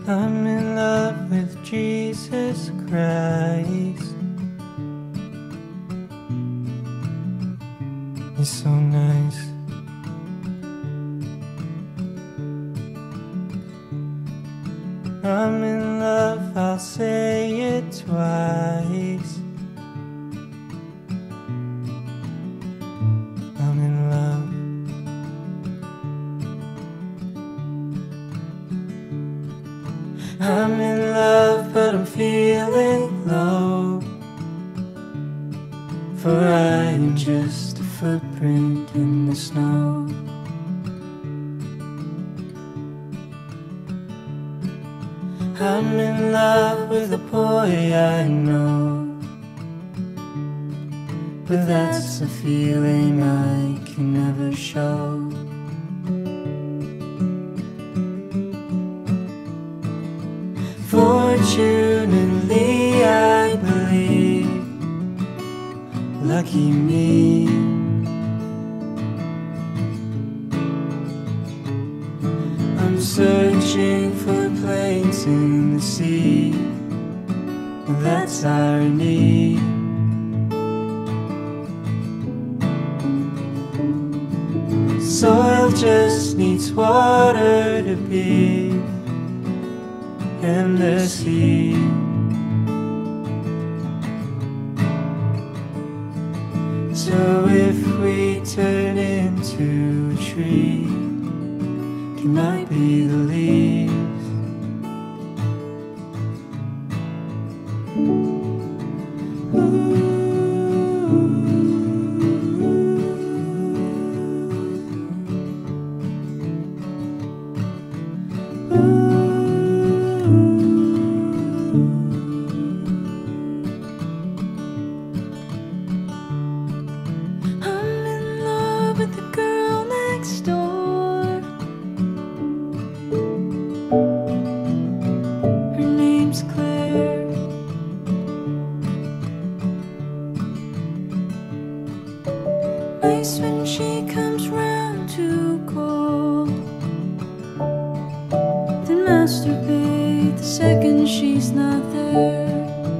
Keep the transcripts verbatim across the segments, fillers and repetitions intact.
I'm in love with Jesus Christ. He's so nice. I'm in love, I'll say it twice. I'm in love. I'm in love, but I'm feeling low, for I am just a footprint in the snow. I'm in love with a boy I know, but that's a feeling I can never show. Fortunately, I believe, lucky me, I'm searching for planes in the sea. That's irony. Soil just needs water to be in the sea. So if we turn into a tree, it might be the leaves. Ooh. With the girl next door, her name's Claire. Nice when she comes round to call, then masturbate the second she's not there.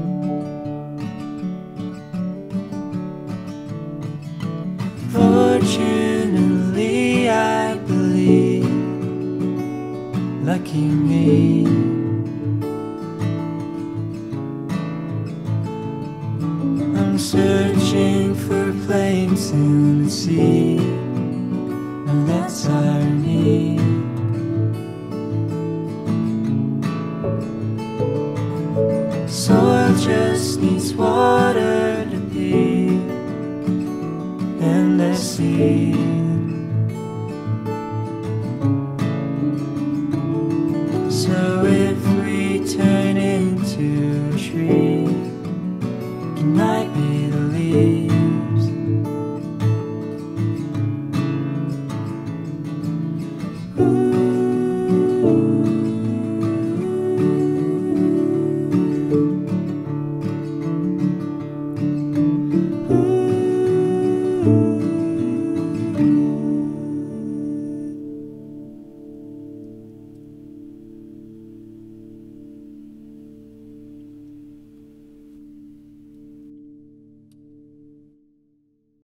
Fortunately, I believe, lucky me, I'm searching for planes in the sea. Now that's our